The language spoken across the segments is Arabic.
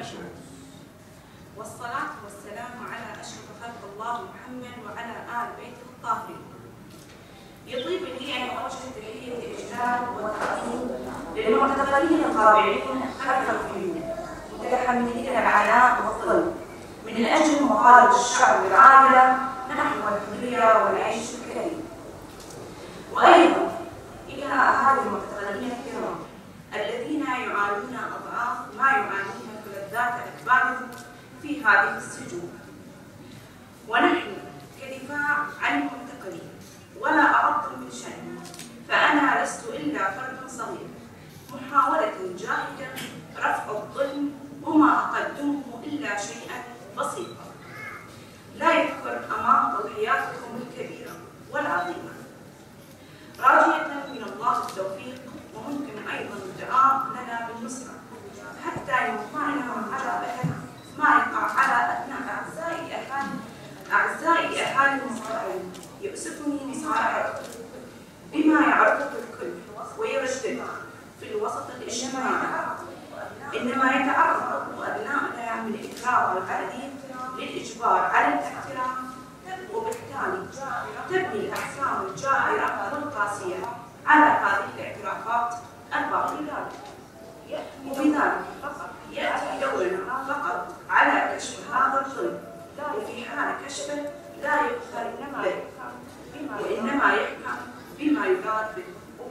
والصلاة والسلام على أشرف خلق الله محمد وعلى آل بيته الطاهرين. يطيب لي أن أوجه تحية الإجلال والتقديم للمعتقلين الخاضعين خلف القيود متحملين العناء والظلم من أجل مطالب الشعب العادلة نحو الحرية والعيش الكريم. وأيضا إلى أهالي المعتقلين الكرام الذين يعانون أضعاف ما يعانون ملذات أتباعهم في هذه السجون. ونحن كدفاع عن المعتقلين ولا أعظم من شأني، فأنا لست إلا فرد صغير محاولة جاهدة رفع الظلم وما أقدمه إلا شيئا بسيطا لا يذكر أمام تضحياتكم الكبيرة والعظيمة، راجية من الله التوفيق وممكن أيضا الدعاء لنا بالنصرة حتى يمكننا على بحث ما يقع على أبناء أعزائي أهالي المستقبل. يؤسفني مصارعة بما يعرفه الكل ويرشد في الوسط الاجتماعي، إنما يتعرض أبنائنا من الإكراه والتعذيب للإجبار على الاحترام، وبالتالي تبني الأحكام الجائرة والقاسية على هذه الاعترافات الباطلة، وبذلك يأتي دورنا فقط على كشف هذا الظلم، وفي حال كشفه لا يؤخر به وإنما يحكم بما يراد به،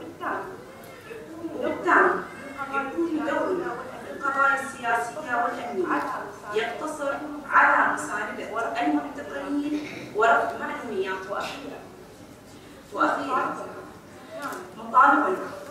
وبالتالي يكون دورنا في القضايا السياسية والأمنية يقتصر على مساندة المعتقلين ورفع معلوميات. وأخيرا مطالبنا